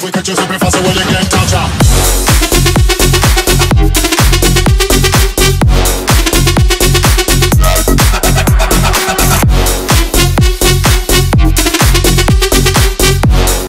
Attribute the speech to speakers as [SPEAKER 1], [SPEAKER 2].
[SPEAKER 1] if we catch you slipping fast, so will you get touched?